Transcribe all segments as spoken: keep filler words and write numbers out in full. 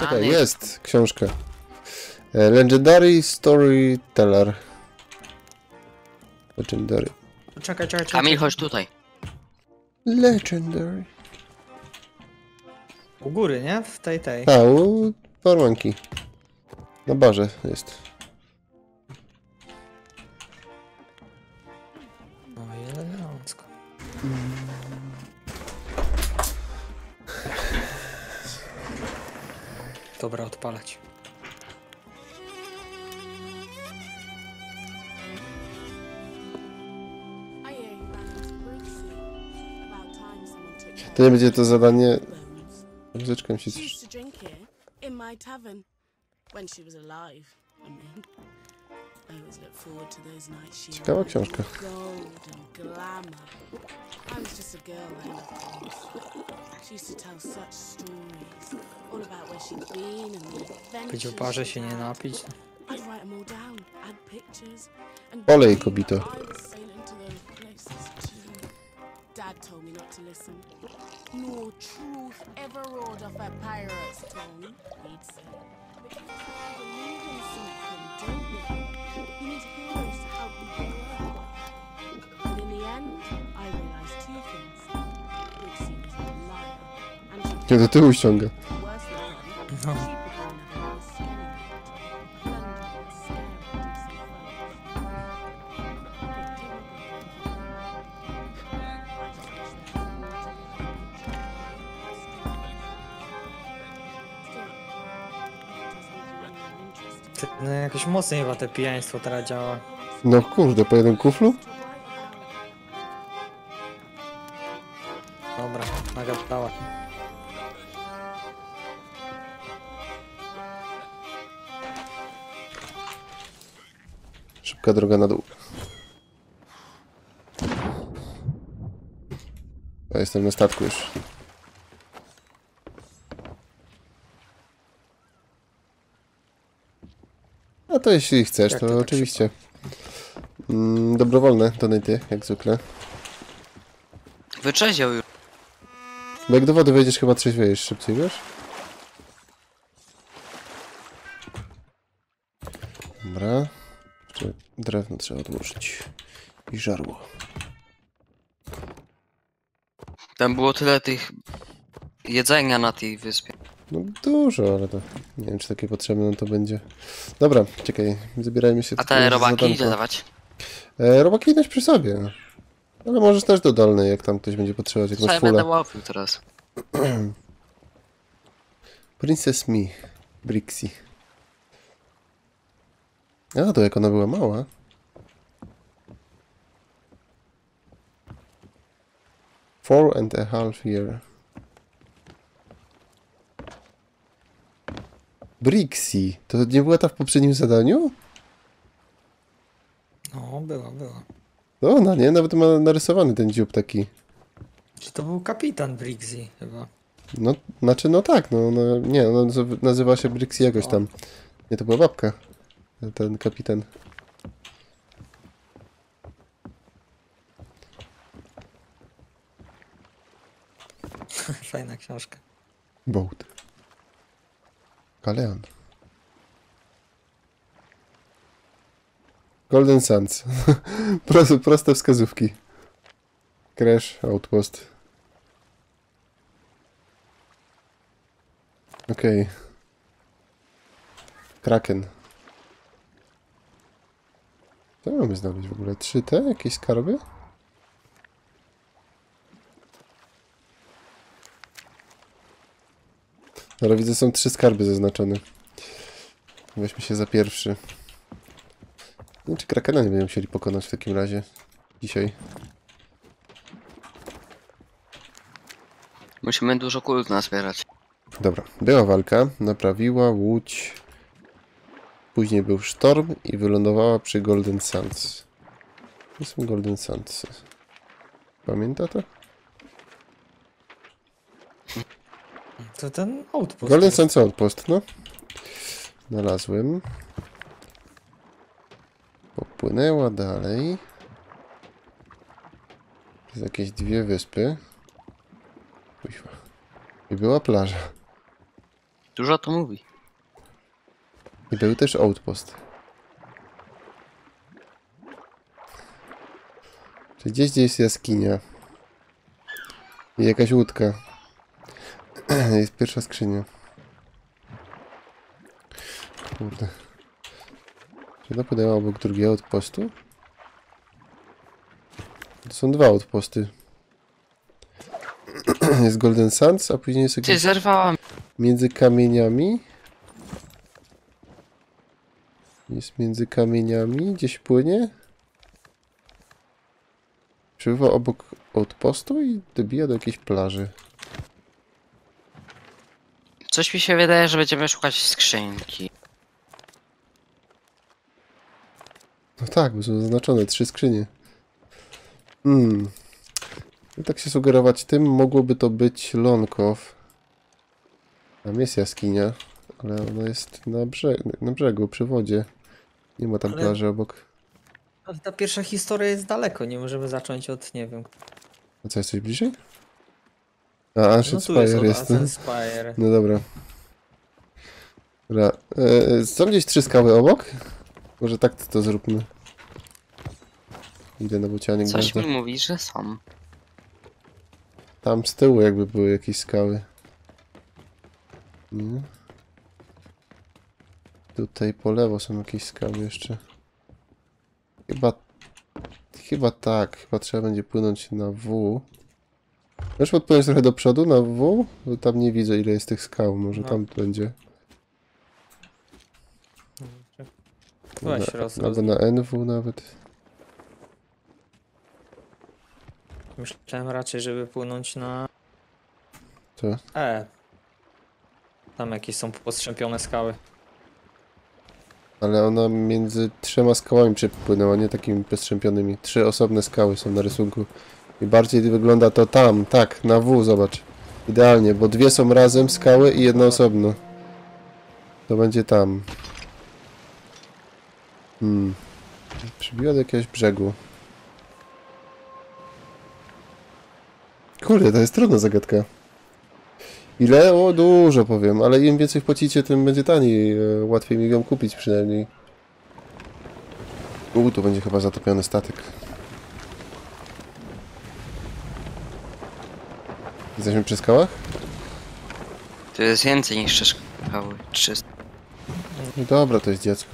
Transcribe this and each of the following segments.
Czekaj, jest książka. Legendary Storyteller. Legendary. Czekaj, czekaj, czekaj. Kamil, chodź tutaj. Legendary. U góry, nie? W tej, tej. A, u barmanki. Na barze jest. No i elegancko. Dobra, odpalać. To nie będzie to zadanie... Muzyczką się coś... Ciekawa książka. Być w barze się nie napić. Olej, kobito. Dad told me not to listen. No truth ever rolled off a pirate's tongue, he'd say. But you gotta believe in something, don't you? You need heroes to help you grow. And in the end, I realized two things. Lucy was a liar, and she Cię do tyłu ściąga. worse than No. she began a real scary night. London was scary to see folks. Ty, no jakoś mocniej chyba te pijaństwo teraz działa. No kurde, po jednym kuflu? Dobra, nagadała. Szybka droga na dół. Ja jestem na statku już. A to jeśli chcesz, Jak to, to tak oczywiście. Mm, dobrowolne donaty, jak zwykle. Wyczeział już. Bo jak do wody wejdziesz, chyba trzeźwiejesz szybciej, wiesz? Dobra. Jeszcze drewno trzeba odłożyć. I żarło. Tam było tyle tych jedzenia na tej wyspie. No dużo, ale to nie wiem, czy takie potrzebne no to będzie. Dobra, czekaj, zabierajmy się. A tylko te za robaki zadanko. idzie dawać. E, robaki idź przy sobie. Ale możesz też do dolnej, jak tam ktoś będzie potrzebować, jak Co masz ja będę fulla. łapił teraz? Princess Me. Brixie. A, to jak ona była mała. Four and a half year. Brixie. To nie była ta w poprzednim zadaniu? No, była, była. No ona, nie? Nawet ma narysowany ten dziób taki. Czy to był kapitan Brixie chyba? No, znaczy, no tak, no, no nie, no, nazywa się Brixie jakoś tam. Nie, to była babka. Ten kapitan. Fajna książka. Boat. Galeon. Golden Sands. proste, proste wskazówki. Crash, Outpost. Okej. Okay. Kraken. Co mamy znaleźć w ogóle? Trzy te? Jakieś skarby? Ale widzę, są trzy skarby zaznaczone. Weźmy się za pierwszy. Nie wiem, czy Krakena nie będziemy musieli pokonać w takim razie. Dzisiaj. Musimy dużo kult nazbierać. Dobra, była walka, naprawiła łódź. Później był sztorm i wylądowała przy Golden Sands. To są Golden Sands. Pamięta to? To ten outpost. Golden jest. Sands Outpost, no. Znalazłem. Popłynęła dalej. Jest jakieś dwie wyspy. Kuźwa. I była plaża. Dużo to mówi. I był też outpost. Czy gdzieś, gdzie jest jaskinia. I jakaś łódka. Jest pierwsza skrzynia. Kurde. Czy to podała obok drugiego outpostu? To są dwa outposty. Jest Golden Sands, a później jest Ty, jakieś zerwałam. między kamieniami. Jest między kamieniami, gdzieś płynie. Przybywa obok outpostu i dobija do jakiejś plaży. Coś mi się wydaje, że będziemy szukać skrzynki. No tak, bo są zaznaczone trzy skrzynie. Hmm. I tak się sugerować tym, mogłoby to być Lonkow. Tam jest jaskinia, ale ona jest na, brzeg na brzegu, przy wodzie. Nie ma tam Ale- plaży obok. Ale ta pierwsza historia jest daleko, nie możemy zacząć od, nie wiem... A co, jesteś bliżej? A, Ancient No tu jest, Spire od jest. Ancient Spire. No dobra. Dobra. E, są gdzieś trzy skały obok? Może tak to zróbmy. Idę na bocianie Coś gniazda. mi mówi, że są. Tam z tyłu jakby były jakieś skały. Nie? Tutaj po lewo są jakieś skały jeszcze. Chyba... Chyba tak. Chyba trzeba będzie płynąć na W. Możesz podpłynąć trochę do przodu na W? Bo tam nie widzę ile jest tych skał. Może No. tam będzie. Weź Na- roz, Albo na N W nawet. Myślałem raczej, żeby płynąć na Co? E. Tam jakieś są postrzępione skały. Ale ona między trzema skałami przepłynęła, nie takimi postrzępionymi. Trzy osobne skały są na rysunku. I bardziej wygląda to tam, tak, na W, zobacz. Idealnie, bo dwie są razem skały i jedna osobno. To będzie tam. Hmm. Przybiła do jakiegoś brzegu. Kurde, to jest trudna zagadka. Ile? O, dużo powiem, ale im więcej wpłacicie, tym będzie taniej. e, Łatwiej mi ją kupić przynajmniej. U, tu będzie chyba zatopiony statek. Jesteśmy przy skałach? To jest więcej niż trzy skały. trzysta. No dobra, to jest dziecko.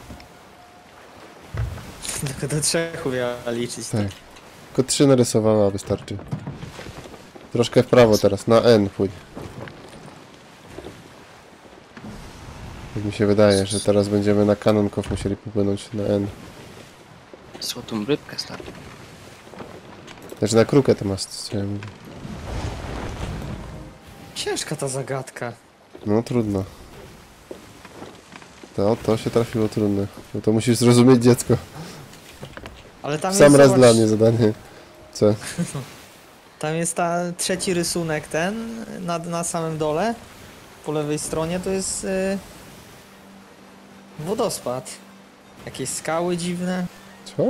Tylko do trzech miała liczyć. Tak. Tylko trzy narysowała, wystarczy. Troszkę w prawo teraz, na N pójdź. Tak mi się wydaje, że teraz będziemy na Kanonkow musieli popłynąć na N. Złotą rybkę stary. Znaczy na krukę to masz, co ja mówię. Ciężka ta zagadka. No trudno. To, to się trafiło trudne. No to musisz zrozumieć dziecko. Ale tam Sam jest, raz zobacz, dla mnie zadanie. Co? Tam jest ta trzeci rysunek ten, na, na samym dole. Po lewej stronie to jest y, wodospad. Jakieś skały dziwne. Co?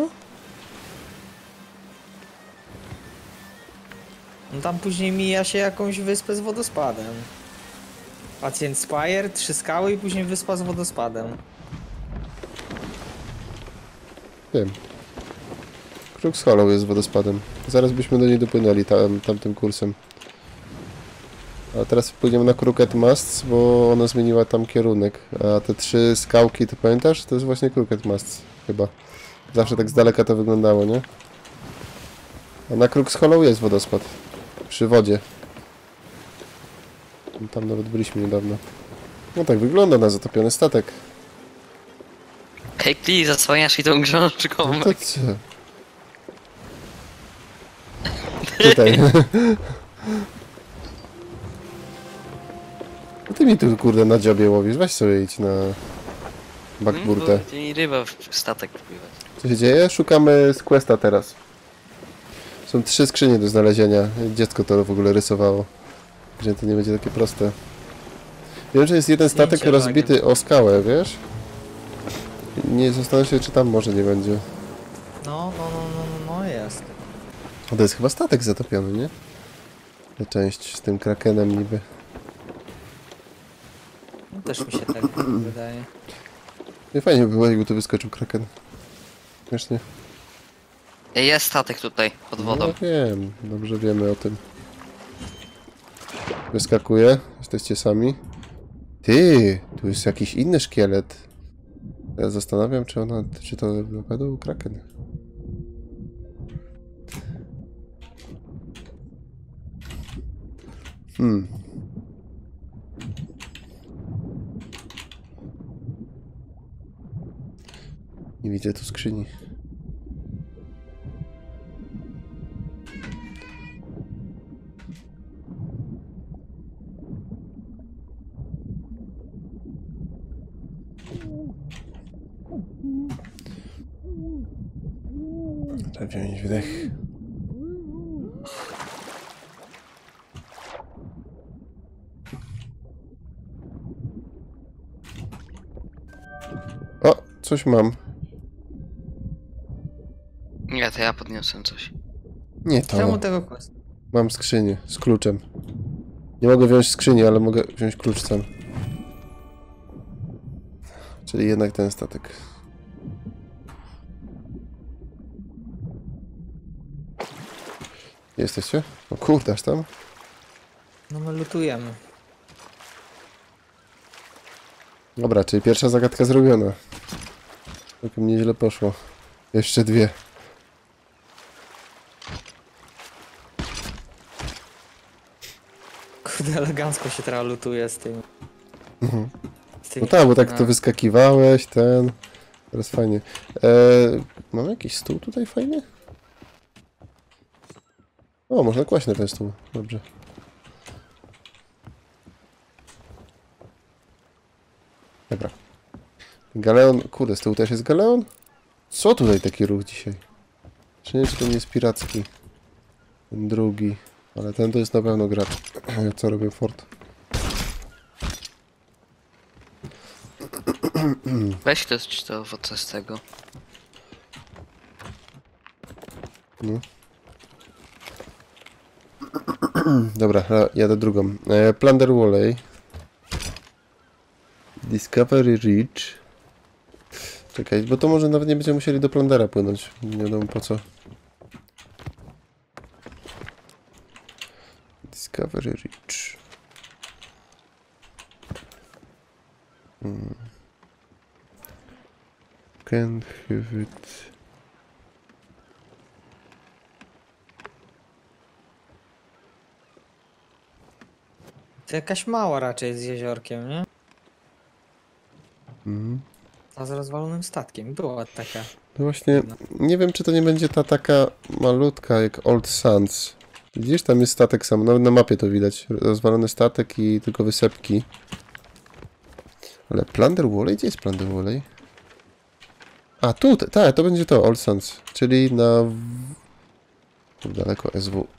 No tam później mija się jakąś wyspę z wodospadem. Ancient Spire, trzy skały i później wyspa z wodospadem. Wiem. Crux Hollow jest wodospadem. Zaraz byśmy do niej dopłynęli tam, tamtym kursem. A teraz płyniemy na Crooked Masts, bo ona zmieniła tam kierunek. A te trzy skałki, to pamiętasz? To jest właśnie Crooked Masts, chyba. Zawsze tak z daleka to wyglądało, nie? A na Crux Hollow jest wodospad. Przy wodzie. Tam nawet byliśmy niedawno. No tak wygląda na zatopiony statek. Hej, ty zasłaniasz i tą książką. No to co? Tutaj. No ty mi tu kurde na dziobie łowisz, weź sobie idź na backburtę. Bo i ryba w statek wpływać. Co się dzieje? Szukamy z questa teraz. Są trzy skrzynie do znalezienia. Dziecko to w ogóle rysowało. Że to nie będzie takie proste. Wiem, że jest jeden statek Zdjęcie rozbity o skałę, wiesz? Nie zastanawiam się, czy tam może nie będzie. No, no, no, no, no, no jest. O, to jest chyba statek zatopiony, nie? Ta część z tym krakenem niby. No, też mi się tak wydaje. Nie fajnie by było, jakby tu wyskoczył kraken. Śmiesznie. Ej, jest statek tutaj, pod wodą. No wiem, dobrze wiemy o tym. Wyskakuje, jesteście sami. Ty, tu jest jakiś inny szkielet. Ja zastanawiam, czy ona, czy to na pewno był kraken. Hmm. Nie widzę tu skrzyni. Trzeba wziąć wydech. O, coś mam. Nie, to ja podniosłem coś. Nie to. Czemu tego quest? Mam skrzynię z kluczem. Nie mogę wziąć skrzyni, ale mogę wziąć klucz sam. Czyli jednak ten statek. Jesteście? O kurde, aż tam? No my lutujemy. Dobra, czyli pierwsza zagadka zrobiona. Całkiem nieźle poszło. Jeszcze dwie. Kurde, elegancko się teraz lutuje z tym. Mhm. Z tymi- No tak, bo tak no. to wyskakiwałeś, ten... Teraz fajnie. E, mamy jakiś stół tutaj fajny? O, można kłaść na ten stół. Dobrze. Dobra. Galeon... Kurde, z tyłu też jest galeon? Co tutaj taki ruch dzisiaj? Czy nie, czy to nie jest piracki? Ten drugi. Ale ten to jest na pewno gracz. Co robię fort? Weź ktoś czy to owoce z tego. No. Dobra, ra- jadę drugą. E, Plunder Valley. Discovery Ridge. Czekaj, bo to może nawet nie będziemy musieli do Plundera płynąć. Nie wiadomo po co. Discovery Ridge. Hmm. Can have it. To jakaś mała raczej z jeziorkiem, nie? Mhm. A z rozwalonym statkiem. Była taka. No właśnie, nie wiem, czy to nie będzie ta taka malutka jak Old Sands. Widzisz, tam jest statek sam, nawet na mapie to widać. Rozwalony statek i tylko wysepki. Ale Plunder Valley? Gdzie jest Plunder Valley? A, tu, tak, to będzie to, Old Sands. Czyli na... Tu daleko S W.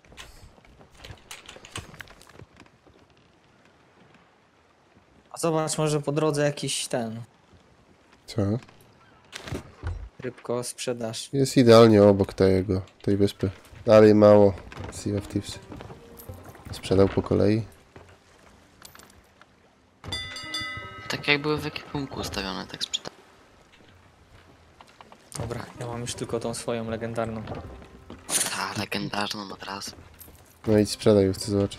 A zobacz, może po drodze jakiś ten... Co? Rybko sprzedaż. Jest idealnie obok tego, tej wyspy. Dalej mało. Sea of Thieves. Sprzedał po kolei. Tak jak były w ekwipunku ustawione, tak sprzedałem. Dobra, ja mam już tylko tą swoją legendarną. Ta legendarną od razu. No idź sprzedaj, chcę zobaczyć.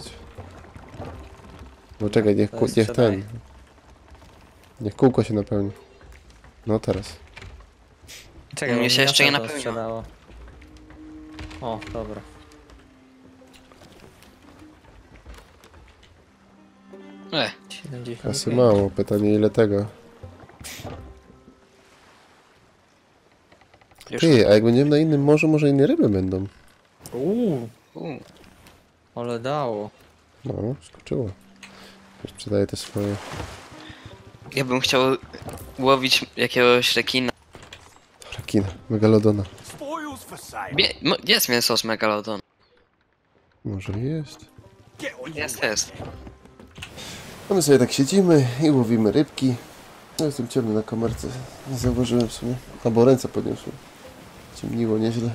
Bo czekaj, niech, To ku, jest niech sprzedaj. ten... Niech kółko się napełni. No teraz. Czekaj, Mnie bo się jeszcze nie miasto to napełniło. sprzedało. O, dobra. E, siedemdziesiąt Kasy pięć. mało, pytanie ile tego. już. Ty, a jak będziemy na innym morzu, może inne ryby będą. Uuu, U, ale dało. No, skoczyło. Sprzedaję te swoje. ja bym chciał łowić jakiegoś rekina. Rakina, megalodona. Spoils for sale. Bie, mo- jest mięso z megalodon. Może jest. Get on your Jest, way. jest. A my sobie tak siedzimy i łowimy rybki. No jestem ciemny na kamerce. Nie zauważyłem w sumie. Albo ręce podniosłem. Ciemniło nieźle.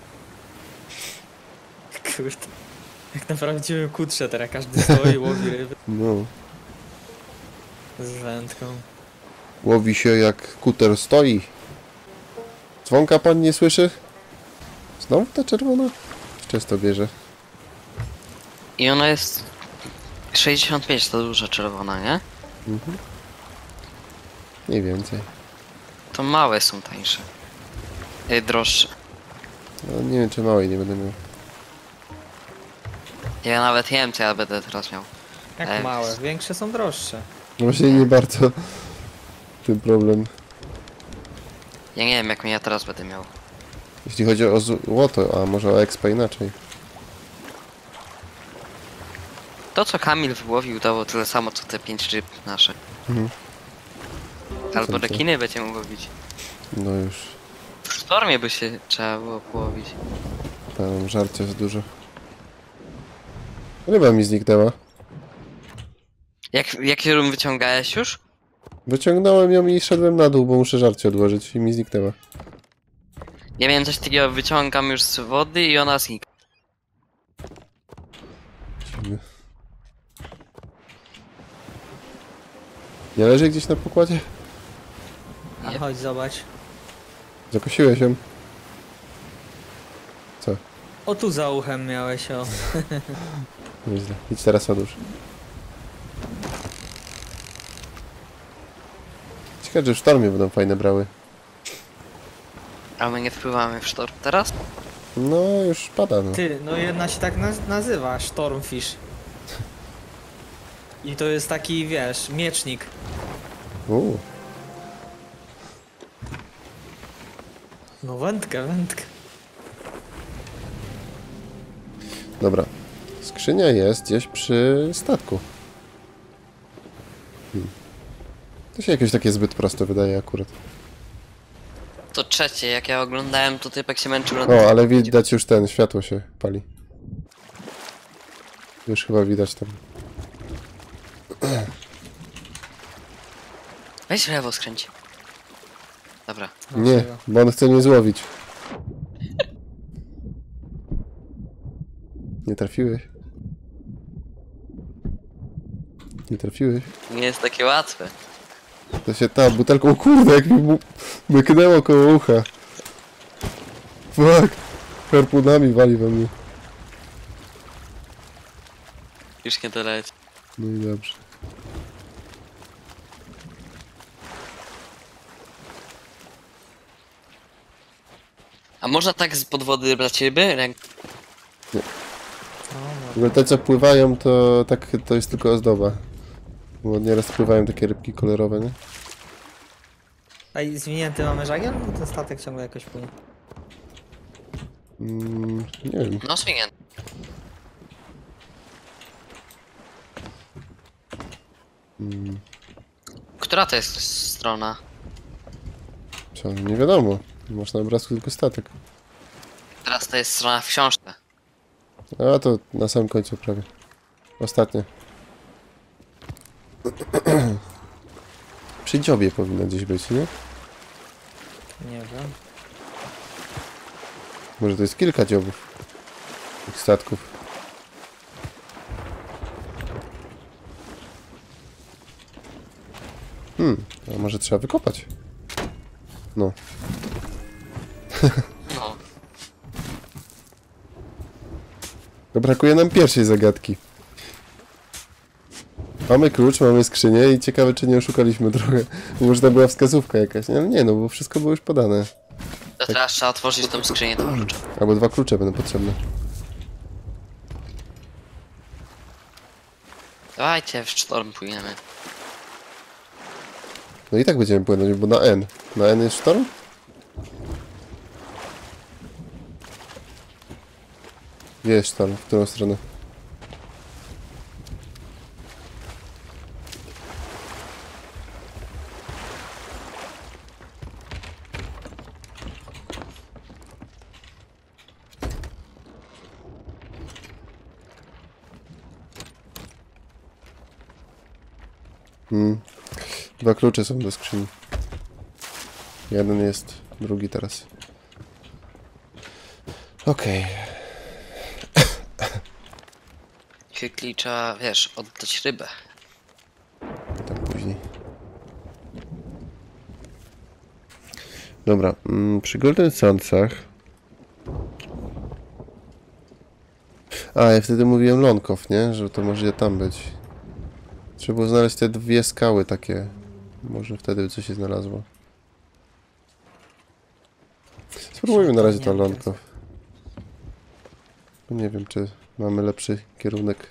Kurde. Jak na prawdziwym kutrze teraz każdy stoi i łowi ryby. No. Z wędką. Łowi się jak kuter stoi. Dzwonka pan nie słyszy? Znowu ta czerwona? Często bierze. I ona jest... sześćdziesiąt pięć to duża czerwona, nie? Mhm. Mniej więcej. To małe są tańsze. Yy, droższe. No, nie wiem, czy małej nie będę miał. Ja nawet nie wiem, co ja będę teraz miał. Jak E, małe, większe są droższe. No właśnie nie bardzo ten problem. Ja nie wiem, jaką ja teraz będę miał. Jeśli chodzi o złoto, a może o expa inaczej. To, co Kamil wyłowił, dało tyle samo, co te pięć ryb nasze. Mhm. Albo Co to? rekiny będziemy łowić. No już. W sztormie by się trzeba było połowić. Tam żarcia jest dużo. Ryba mi zniknęła. Jak, jak ją wyciągałeś już? Wyciągnąłem ją i szedłem na dół, bo muszę żarcie odłożyć i mi zniknęła. Ja miałem coś takiego, wyciągam już z wody i ona znika. Dziwne. Nie leży gdzieś na pokładzie? A Nie. chodź, zobacz. Zakosiłeś ją? Co? O, tu za uchem miałeś, o. Nieźle. Idź teraz odłóż. Ciekawe, że w sztormie będą fajne brały. A my nie wpływamy w sztorm teraz? No, już pada, no. Ty, no jedna się tak naz nazywa, Stormfish. I to jest taki, wiesz, miecznik. Uuu. No wędkę, wędkę. Dobra. Skrzynia jest gdzieś przy statku. Hmm. To się jakieś takie zbyt proste wydaje akurat. To trzecie, jak ja oglądałem, to typek się męczył na O, ale widać już ten, światło się pali. Już chyba widać tam. Weź w lewo skręć. Dobra. Nie, Dlaczego? bo on chce mnie złowić. Nie trafiłeś? Nie trafiłeś? Nie jest takie łatwe. To się ta butelka... O kurde, jak mi mu... myknęło koło ucha. Fuck. Harpunami wali we mnie. Już nie doleci. No i dobrze. A można tak z podwody brać ryby? Ręk... No, W ogóle te co pływają to tak to jest tylko ozdoba. Bo nieraz pływają takie rybki kolorowe, nie? A i zwinięty mamy żagiel? Bo ten statek ciągle jakoś płynie. Mm, nie wiem. No swingien. Mm, Która to jest strona? co? Nie wiadomo. Masz na obrazku tylko statek. Teraz to jest strona w książce. A to na samym końcu prawie. Ostatnie. Przy dziobie powinno gdzieś być, nie? Nie wiem. Może to jest kilka dziobów. Tych statków. Hmm, a może trzeba wykopać? No. No. To brakuje nam pierwszej zagadki. Mamy klucz, mamy skrzynię i ciekawe, czy nie oszukaliśmy trochę. Może to była wskazówka jakaś. Nie, nie no, bo wszystko było już podane. To teraz trzeba otworzyć tą skrzynię do klucza. Albo dwa klucze będą potrzebne. Dawajcie, w sztorm płyniemy. No i tak będziemy płynąć, bo na N. Na N jest sztorm? Gdzie jest sztorm? W którą stronę? Hmm. Dwa klucze są do skrzyni. Jeden jest, drugi teraz. Okej. Chwili trzeba, wiesz, oddać rybę. Tam później. Dobra, mm, przy Golden Sandsach... A, ja wtedy mówiłem Lonkow, nie? Że to może tam być. Trzeba było znaleźć te dwie skały takie. Może wtedy by coś się znalazło. Spróbujmy na razie to Lonkow. Nie wiem, czy mamy lepszy kierunek.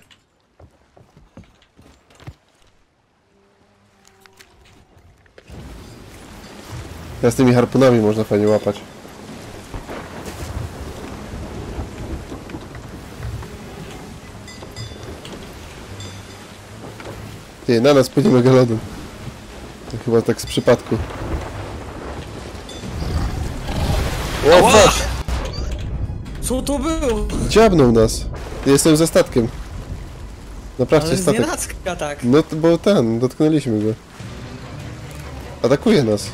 Ja z tymi harpunami można fajnie łapać. Ty, na nas płynie megalodon. To chyba tak z przypadku. O, fuck! Co to było? Dziabnął nas. Jestem za statkiem. Naprawcie Ale statek. znienacka tak. No, to- bo ten, dotknęliśmy go. Atakuje nas.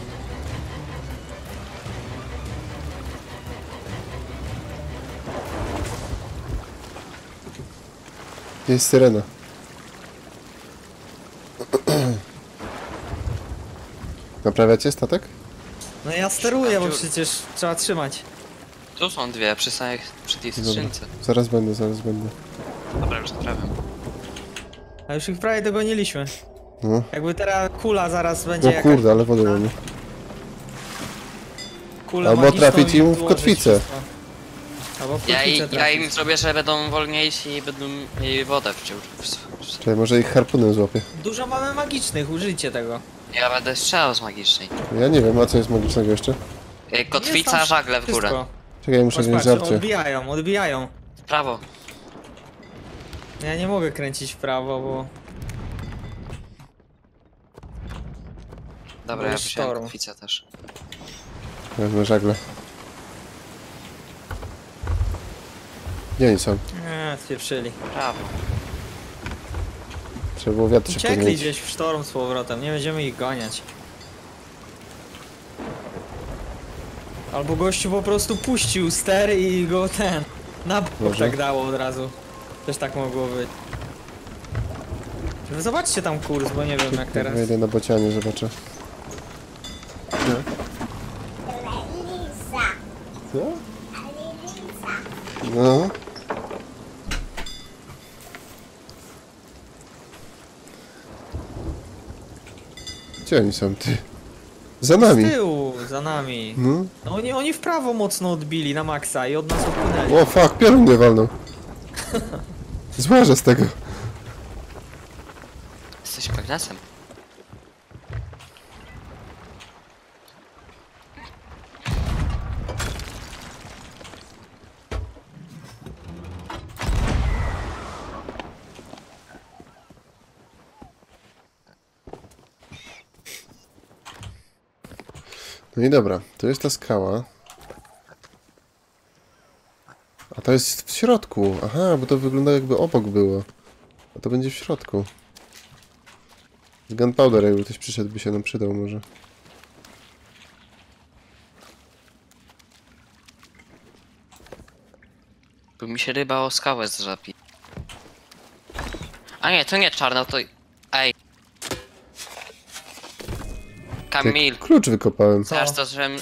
Jest syrena. Naprawiacie statek? No ja steruję, bo Dziur. przecież trzeba trzymać. Tu są dwie, przy, samej, przy tej Dobra. skrzynce. Zaraz będę, zaraz będę. Dobra, już naprawiam. A już ich prawie dogoniliśmy. No. Jakby teraz kula zaraz będzie O jakaś... kurde, ale wodę mamy. kulę Albo magiczną trafić i im w włożyć kotwicę. wszystko. Albo w Ja, kotwicę i, ja trafić. im zrobię, że będą wolniejsi i będą mieli wodę w ciągu. Czekaj, może ich harpunem złapię. Dużo mamy magicznych, użyjcie tego. Ja będę strzelał z magicznej. Ja nie wiem, a co jest magicznego jeszcze? Ej, Jest Kotwica, tam żagle w górę. wszystko. Czekaj, ja muszę Patrz, wziąć patrz, żarcie. odbijają, odbijają. W prawo. Ja nie mogę kręcić w prawo, bo... Dobra, Bo ja jest wziąłem sztorm. kotwicę też. Wezmę żagle. Gdzie oni są? Eee, spieprzyli. Prawo. Trzeba było wiatr się Uciekli podmienić. gdzieś w sztorm z powrotem, nie będziemy ich goniać. Albo gościu po prostu puścił ster i go ten... na bok Może. tak dało od razu. Też tak mogło być. Wy zobaczcie tam kurs, bo nie wiem jak teraz. Wejdę na bocianie, zobaczę. Co? No. Gdzie oni są, ty? Za nami. Z tyłu, za nami. No. No oni, oni w prawo mocno odbili na maksa i od nas odpłynęli. O fuck, piorun mnie walnął. Złażę z tego. Jesteś magnesem. No i dobra, to jest ta skała. A to jest w środku. Aha, bo to wygląda jakby obok było. A to będzie w środku. Z gunpowder, jakby ktoś przyszedł, by się nam przydał może. Bo mi się ryba o skałę zżapi. A nie, to nie czarno, to... Ej. Kamil, Klucz wykopałem. Co? teraz to, żebym...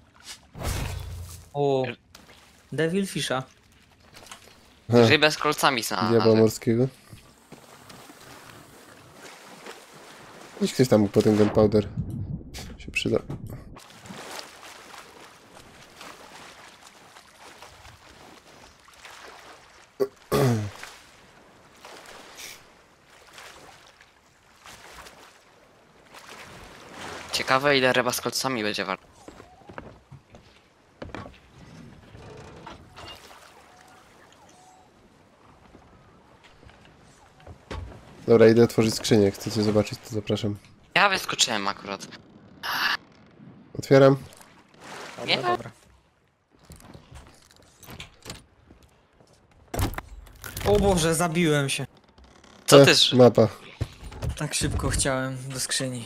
O. Devilfisha. Aha, Rybę z kolcami diabła znalazłem. morskiego. Idź ktoś tam po ten gunpowder. Się przyda. Ciekawe ile ryba z kolcami będzie warta. Dobra, idę otworzyć skrzynię. Jak chcecie zobaczyć, to zapraszam. Ja wyskoczyłem akurat. Otwieram. Dobra, Nie. dobra. O Boże, zabiłem się. Co E, ty? Mapa. Tak szybko chciałem do skrzyni.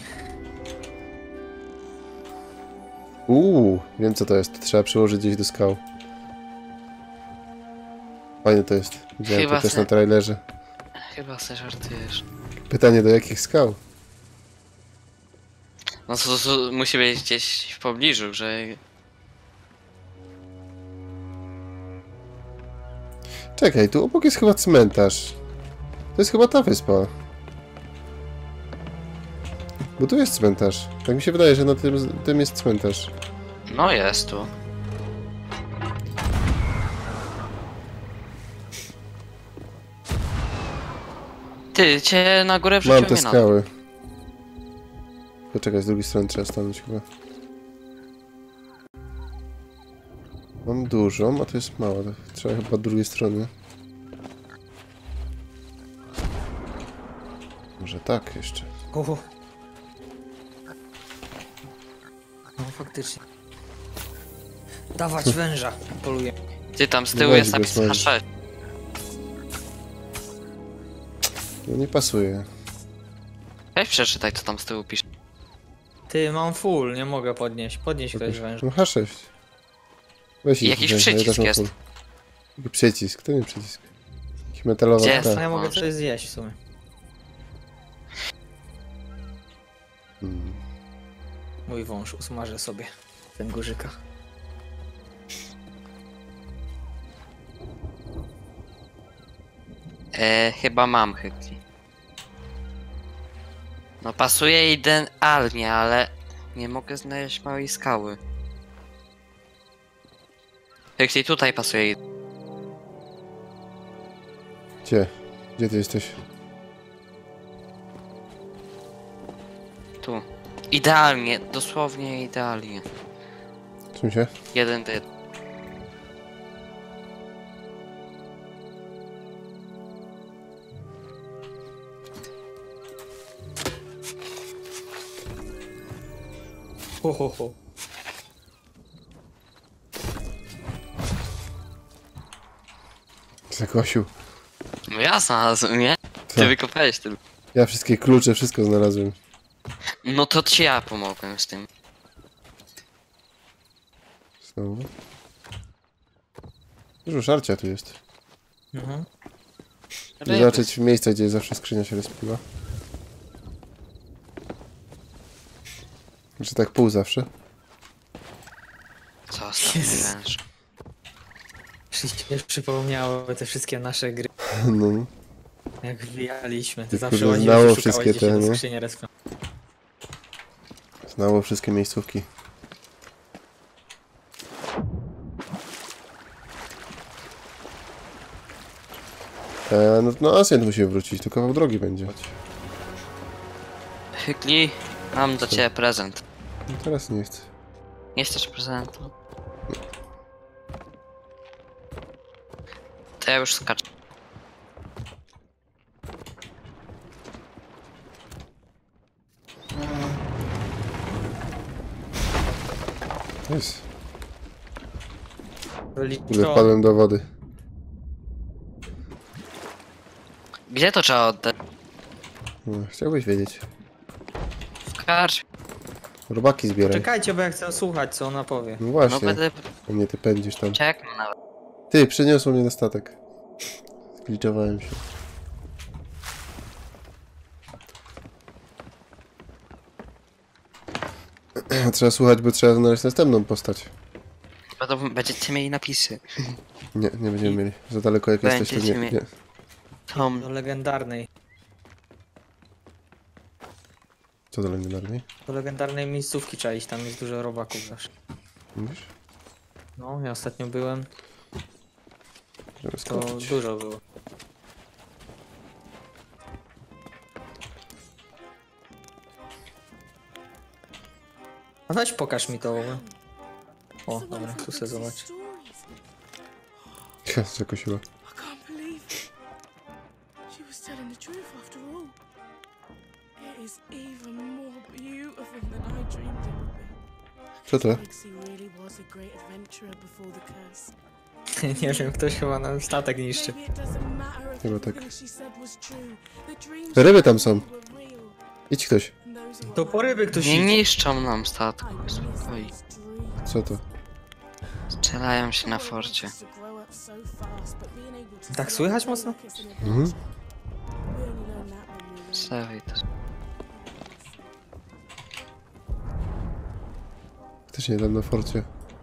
Uuu, wiem co to jest. Trzeba przyłożyć gdzieś do skał. Fajne to jest. Widziałem Chyba to też se- na trailerze. Chyba se żartujesz. Pytanie, do jakich skał? No to, to musi być gdzieś w pobliżu, że... Czekaj, tu obok jest chyba cmentarz. To jest chyba ta wyspa. Bo tu jest cmentarz. Tak mi się wydaje, że na tym, tym jest cmentarz. No jest tu. Ty, cię na górę Mam wrzuciłem te mnie na dół. skały. Poczekaj, z drugiej strony trzeba stanąć chyba. Mam dużą, a to jest mała. Trzeba chyba od drugiej strony. Może tak jeszcze. Uhu. No faktycznie. Dawać węża, poluję. Ty, tam z tyłu Weź jest go, napis weź. H sześć. No nie pasuje. Weź przeczytaj, co tam z tyłu pisze. Ty, mam full, nie mogę podnieść. Podnieść ktoś węża. No H sześć. Weź I ich jakiś weź, ja przycisk też mam jest. full. Jaki przycisk? To nie przycisk. Jakiś metalowa Gdzie ta. jest? No ja mogę Może. coś zjeść w sumie. Hmm. Mój wąż, usmażę sobie ten górzyka. E, chyba mam chytli. No pasuje idealnie, ale nie mogę znaleźć małej skały. Chytli tutaj pasuje. Gdzie? Gdzie ty jesteś? Tu. Idealnie, dosłownie idealnie. Czym się? Jeden do jeden. Ho, ho, ho. Zakosiu. No ja znalazłem, nie? Ty Co? wykopałeś tylko. Ja wszystkie klucze, wszystko znalazłem. No to ci ja pomogłem z tym. Znowu. Dużo żarcia tu jest. Mhm. Idę zobaczyć w miejsce, gdzie zawsze skrzynia się rozpiła. Czy tak pół zawsze? Co ostatni Jezus. węż? Się przypomniały te wszystkie nasze gry, No. jak wbijaliśmy. Ty Ty, zawsze kurde, łaziłeś znało i szukałeś, wszystkie gdzie się te, te nie? skrzynie respią. Znało wszystkie miejscówki. E, no, no Ascent musi wrócić, to kawał drogi będzie. Hykli, mam do Co? ciebie prezent. No teraz nie chcę. Nie chcesz prezentu? To ja już skaczę. Jest. Byli Kurde, to- wpadłem do wody. Gdzie to trzeba oddać? No, chciałbyś wiedzieć. W karczmie. Robaki zbieraj. Czekajcie, bo ja chcę słuchać, co ona powie. No No właśnie, będę a mnie ty pędzisz tam. czekał nawet. Ty, przeniosło mnie na statek. Zgliczowałem się. Trzeba słuchać, bo trzeba znaleźć następną postać. Będą, będziecie mieli napisy. Nie, nie będziemy mieli. Za daleko jak jesteś, to Będziecie nie, mieli- nie. Tom. Do legendarnej. Co do legendarnej? Do legendarnej miejscówki trzeba iść, tam jest dużo robaków zawsze. Mówisz? No, ja ostatnio byłem, Żeby to skoczyć. dużo było. A weź pokaż mi to. O, dobra, tu sobie zobacz. Ja, zakosiła. I can't believe it. She was telling the truth after all. It is even more beautiful than I dreamed it would be. Co to? Pixie really was a great adventurer before the curse. Nie wiem, ktoś chyba nam statek niszczy. Maybe it doesn't matter if Chyba tak. everything she said was true. The dreams Te ryby she tam są. told were real. Idź ktoś. And those are To what po ryby ktoś Nie idzie. niszczą nam I statku, witnessed spokojnie. these dreams. Co to? Strzelają się na forcie. Tak słychać mocno? Mhm. Stawiaj to. faktycznie tam na forcie.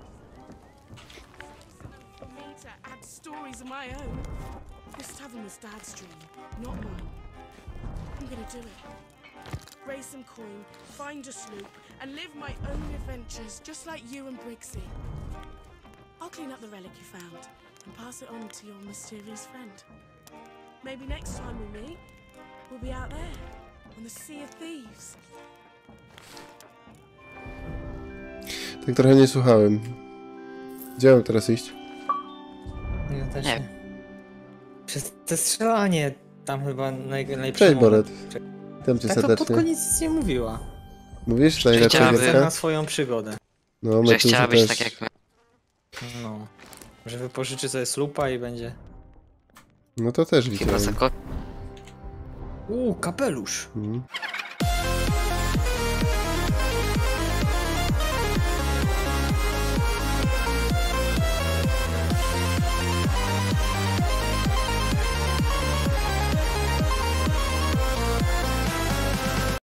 For me to add stories of my own. This tavern was Dad's dream, not mine. I'm gonna do it. Raise some coin, find a sloop, and live my own adventures, just like you and Briggsy. I'll clean up the relic you found and pass it on to your mysterious friend. Maybe next time we meet, we'll be out there on the Sea of Thieves. Tak trochę nie słuchałem. Gdzie mam teraz iść? Ja też Nie. nie. Przez te strzelanie tam chyba naj, najlepszy Cześć, moment. Boret. Witam cię Tak to pod serdecznie. koniec nic nie mówiła. Mówisz, najlepsza Chciałaby- Chcę na gierka? swoją przygodę. No, Że my tu chciałabyś też. tak jak my. No. Że wypożyczy sobie slupa i będzie... No to też Chyba widziałem. za ko- Uuu, kapelusz. Mhm.